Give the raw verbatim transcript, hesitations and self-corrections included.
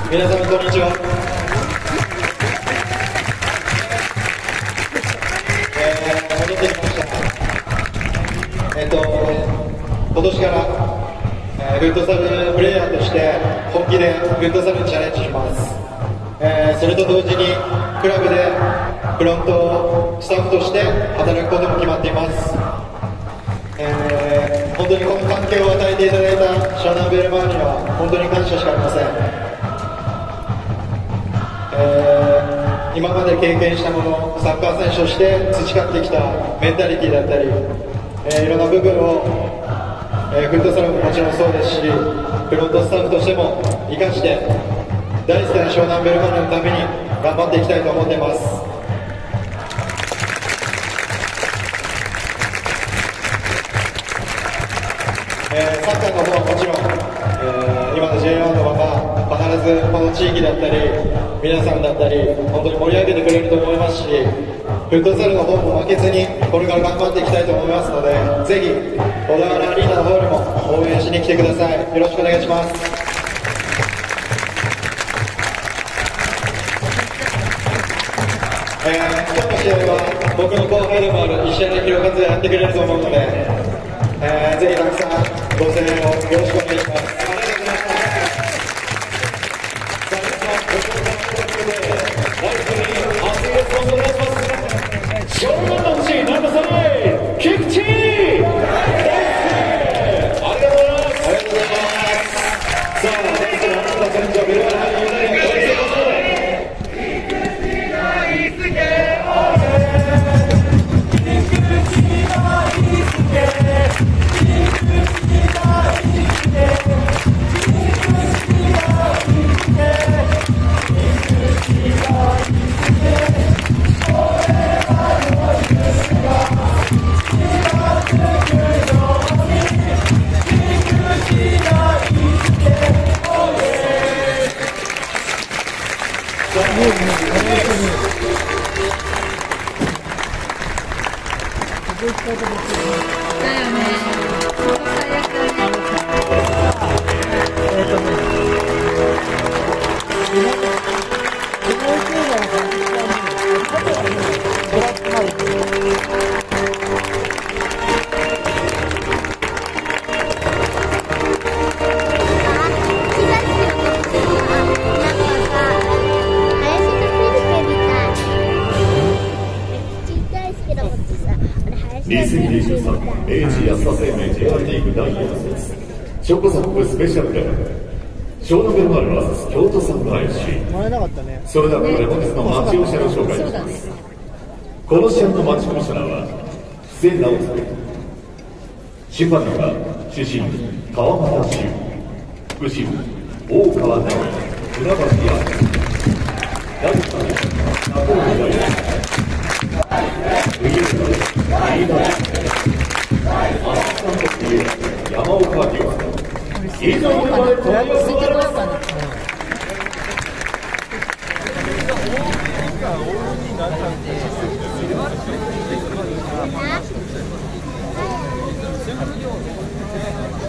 皆様こんにちは。えー、戻ってきました。えっと今年から、えー、フットサルプレイヤーとして本気でフットサルにチャレンジします。えー、それと同時にクラブでフロントスタッフとして働くことも決まっています。えー、本当にこの環境を与えていただいた湘南ベルマーレには本当に感謝しかありません。えー、今まで経験したもの、サッカー選手として培ってきたメンタリティだったり、えー、いろんな部分を、えー、フットサルももちろんそうですし、フロントスタッフとしても生かして大好きな湘南ベルマーレのために頑張っていきたいと思っています。えー、サッカーの方はもちろん、えー、今の ジェイワン のまま必ずこの地域だったり皆さんだったり本当に盛り上げてくれると思いますし、フットサルの方も負けずにこれから頑張っていきたいと思いますので、ぜひ小田原アリーナの方にも応援しに来てください。よろしくお願いします。えー、今日の試合は僕の後輩でもある石原弘和がやってくれると思うので、えー、ぜひたくさんご声援をよろしくお願いします。湘南の星ナンバーさん菊池大輔、ありがとうございます。ありがとうございます。さあ、大輔のあなた選手はベルマーレハリーユナイテッド、お見せください。 にせんにじゅうさん明治安田生命 ジェイアール リーグだいよん節チョコザップスペシャルデー湘南ベルマーレ ブイエス 京都サンライズ エフシー。 それではここで本日のマッチオフィシャルを紹介します。この試合のマッチコミッショナーは布施直人、審判員は主審川俣修、副審大川直、船橋明、第三中尾大、右上の飯田、アシスタント ピーエー 山岡亮さん、以上でまで取り寄せられます。 はい。